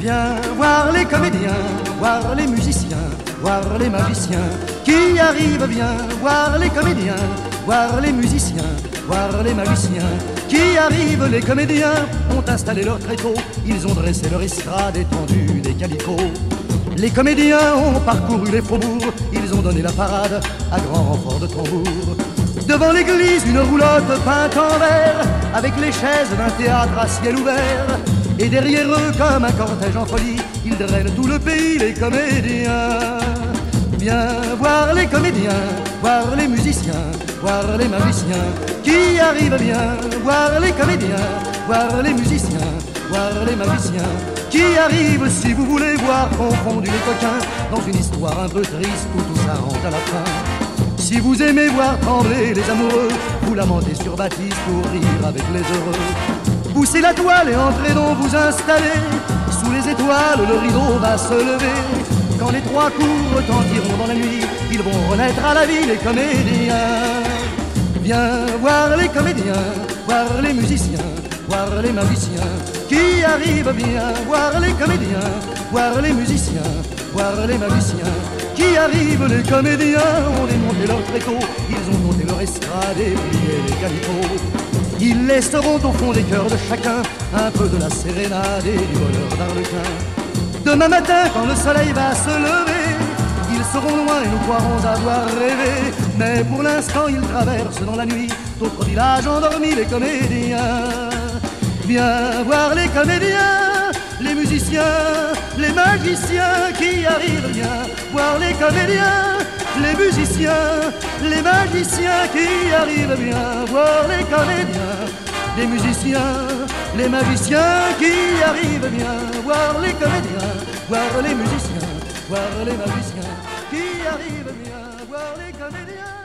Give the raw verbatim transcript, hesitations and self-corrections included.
Viens voir les comédiens, voir les musiciens, voir les magiciens qui arrivent. Viens voir les comédiens, voir les musiciens, voir les magiciens qui arrivent. Les comédiens ont installé leur tréteau, ils ont dressé leur estrade étendue des calicots. Les comédiens ont parcouru les faubourgs, ils ont donné la parade à grand renfort de tambour. Devant l'église, une roulotte peinte en vert, avec les chaises d'un théâtre à ciel ouvert. Et derrière eux, comme un cortège en folie, ils drainent tout le pays, les comédiens. Viens voir les comédiens, voir les musiciens, voir les magiciens qui arrivent. Viens voir les comédiens, voir les musiciens, voir les magiciens qui arrivent. Si vous voulez voir confondus les coquins dans une histoire un peu triste où tout s'arrange à la fin. Si vous aimez voir trembler les amoureux, vous lamentez sur Baptiste pour rire avec les heureux. Poussez la toile et entrez donc vous installer. Sous les étoiles, le rideau va se lever. Quand les trois coups retentiront dans la nuit, ils vont renaître à la vie, les comédiens. Viens voir les comédiens, voir les musiciens, voir les magiciens qui arrivent. Viens voir les comédiens, voir les musiciens, voir les magiciens qui arrivent. Les comédiens ont démonté leur tréteau, ils ont monté leur estrade et plié les calicots. Ils laisseront au fond des cœurs de chacun un peu de la sérénade et du bonheur d'Arlequin. Demain matin, quand le soleil va se lever, ils seront loin et nous croirons avoir rêvé. Mais pour l'instant, ils traversent dans la nuit d'autres villages endormis, les comédiens. Viens voir les comédiens, les musiciens, les magiciens qui arrivent. Viens voir les comédiens, les musiciens, les magiciens qui arrivent. Viens voir les comédiens, les musiciens, les magiciens qui arrivent. Viens voir les comédiens, voir les musiciens, voir les magiciens qui arrivent. Viens voir les comédiens.